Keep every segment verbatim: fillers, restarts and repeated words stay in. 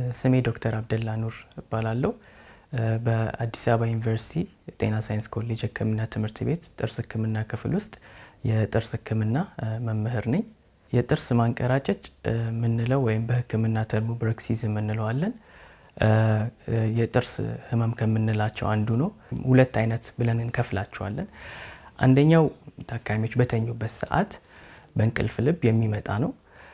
ስሜ ዶክተር አብደላ ኑር እባላለሁ በአዲስ አበባ ዩኒቨርሲቲ ጤና ሳይንስ ኮሌጅ ህክምና ትምህርት ቤት ጥርስ ህክምና ክፍል ውስጥ የጥርስ ህክምና መምህር ነኝ። የጥርስ ማንቀራጨጭ ምንለው ወይም በህክምና ተርሙ ብረክሲዝም እንለዋለን የጥርስ ህመም ከምንላቸው አንዱ ነው። ሁለት አይነት ብለን እንከፍላቸዋለን። አንደኛው ታካሚዎች በተኙበት ሰዓት በእንቅልፍ ልብ የሚመጣ ነው።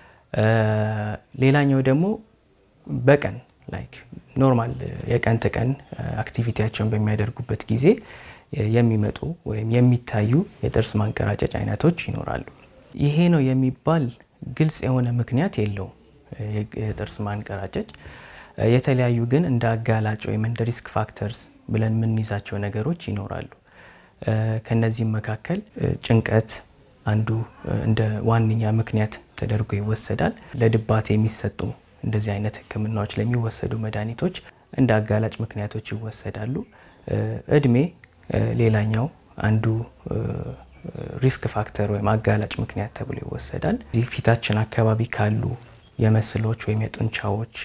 ሌላኛው ደግሞ በቀን ላይክ ኖርማል የቀን ተቀን አክቲቪቲያቸውን በሚያደርጉበት ጊዜ የሚመጡ ወይም የሚታዩ የጥርስ ማንቀራጨጭ አይነቶች ይኖራሉ። ይሄ ነው የሚባል ግልጽ የሆነ ምክንያት የለውም። የጥርስ ማንቀራጨጭ የተለያዩ ግን እንደ አጋላጭ ወይም እንደ ሪስክ ፋክተርስ ብለን ምን ይዛቸው ነገሮች ይኖራሉ። ከነዚህም መካከል ጭንቀት አንዱ እንደ ዋንኛ ምክንያት ተደርጎ ይወሰዳል። ለድባቴ የሚሰጡ እንደዚህ አይነት ህክምናዎች ለሚወሰዱ መድኃኒቶች እንደ አጋላጭ ምክንያቶች ይወሰዳሉ። እድሜ ሌላኛው አንዱ ሪስክ ፋክተር ወይም አጋላጭ ምክንያት ተብሎ ይወሰዳል። እዚህ ፊታችን አካባቢ ካሉ የመስሎች ወይም የጡንቻዎች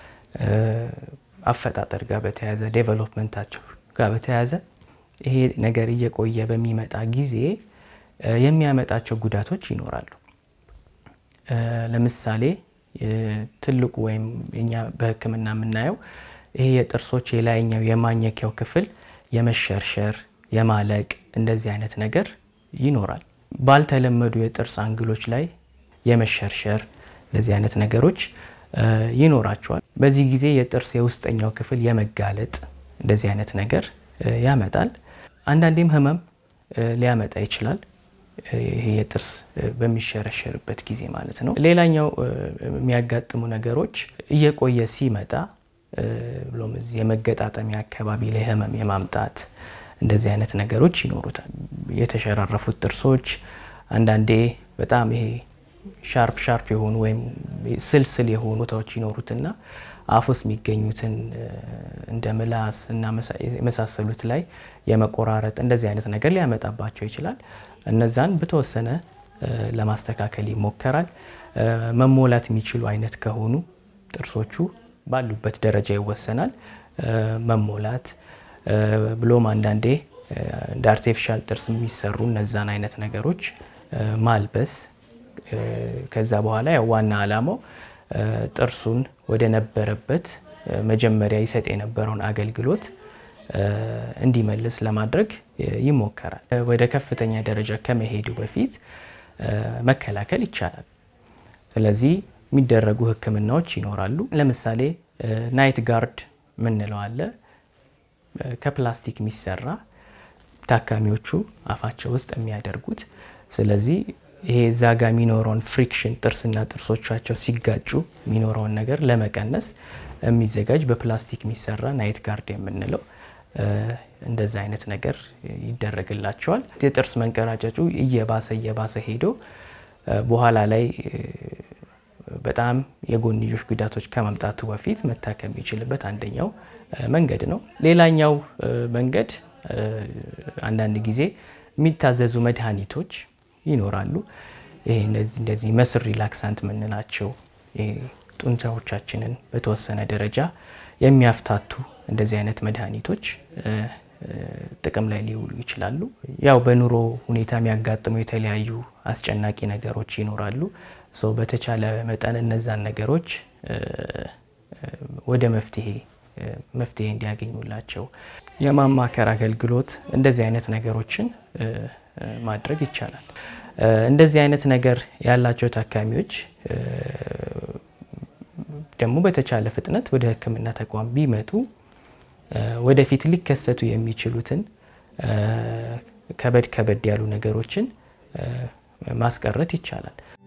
አፈጣጠር ጋር በተያያዘ ዴቨሎፕመንታቸው ጋር በተያያዘ ይሄ ነገር እየቆየ በሚመጣ ጊዜ የሚያመጣቸው ጉዳቶች ይኖራሉ። ለምሳሌ ትልቁ ወይም እኛ በህክምና የምናየው ይሄ የጥርሶች የላይኛው የማኘኪያው ክፍል የመሸርሸር የማለቅ እንደዚህ አይነት ነገር ይኖራል። ባልተለመዱ የጥርስ አንግሎች ላይ የመሸርሸር እንደዚህ አይነት ነገሮች ይኖራቸዋል። በዚህ ጊዜ የጥርስ የውስጠኛው ክፍል የመጋለጥ እንደዚህ አይነት ነገር ያመጣል። አንዳንዴም ህመም ሊያመጣ ይችላል። ይሄ የጥርስ በሚሸረሸርበት ጊዜ ማለት ነው። ሌላኛው የሚያጋጥሙ ነገሮች እየቆየ ሲመጣ ብሎም እዚህ የመገጣጠሚያ አካባቢ ላይ ህመም የማምጣት እንደዚህ አይነት ነገሮች ይኖሩታል። የተሸራረፉት ጥርሶች አንዳንዴ በጣም ይሄ ሻርፕ ሻርፕ የሆኑ ወይም ስልስል የሆኑ ታዎች ይኖሩትና አፉስ የሚገኙትን እንደ ምላስ እና መሳሰሉት ላይ የመቆራረጥ እንደዚህ አይነት ነገር ሊያመጣባቸው ይችላል። እነዛን በተወሰነ ለማስተካከል ይሞከራል። መሞላት የሚችሉ አይነት ከሆኑ ጥርሶቹ ባሉበት ደረጃ ይወሰናል። መሞላት ብሎም አንዳንዴ እንደ አርቲፊሻል ጥርስ የሚሰሩ እነዛን አይነት ነገሮች ማልበስ ከዛ በኋላ ያው ዋና አላማው ጥርሱን ወደ ነበረበት መጀመሪያ ይሰጥ የነበረውን አገልግሎት እንዲመልስ ለማድረግ ይሞከራል። ወደ ከፍተኛ ደረጃ ከመሄዱ በፊት መከላከል ይቻላል። ስለዚህ የሚደረጉ ህክምናዎች ይኖራሉ። ለምሳሌ ናይት ጋርድ ምንለው አለ። ከፕላስቲክ የሚሰራ ታካሚዎቹ አፋቸው ውስጥ የሚያደርጉት። ስለዚህ ይሄ ዛጋ ሚኖሮን ፍሪክሽን ጥርስና ጥርሶቻቸው ሲጋጩ ሚኖሮን ነገር ለመቀነስ የሚዘጋጅ በፕላስቲክ የሚሰራ ናይት ጋርድ የምንለው እንደዛ አይነት ነገር ይደረግላቸዋል። የጥርስ መንቀራጨጩ እየባሰ እየባሰ ሄዶ በኋላ ላይ በጣም የጎንዮሽ ጉዳቶች ከመምጣቱ በፊት መታከም ይችላልበት አንደኛው መንገድ ነው። ሌላኛው መንገድ አንዳንድ ጊዜ የሚታዘዙ መድኃኒቶች ይኖራሉ። ይሄ እንደዚህ እንደዚህ መስል ሪላክሳንት ምንላቸው ጡንቻዎቻችንን በተወሰነ ደረጃ የሚያፍታቱ እንደዚህ አይነት መድኃኒቶች ጥቅም ላይ ሊውሉ ይችላሉ። ያው በኑሮ ሁኔታ የሚያጋጥሙ የተለያዩ አስጨናቂ ነገሮች ይኖራሉ። ሶ በተቻለ መጠን እነዛን ነገሮች ወደ መፍትሄ መፍትሄ እንዲያገኙላቸው የማማከር አገልግሎት እንደዚህ አይነት ነገሮችን ማድረግ ይቻላል። እንደዚህ አይነት ነገር ያላቸው ታካሚዎች ደግሞ በተቻለ ፍጥነት ወደ ህክምና ተቋም ቢመጡ ወደፊት ሊከሰቱ የሚችሉትን ከበድ ከበድ ያሉ ነገሮችን ማስቀረት ይቻላል።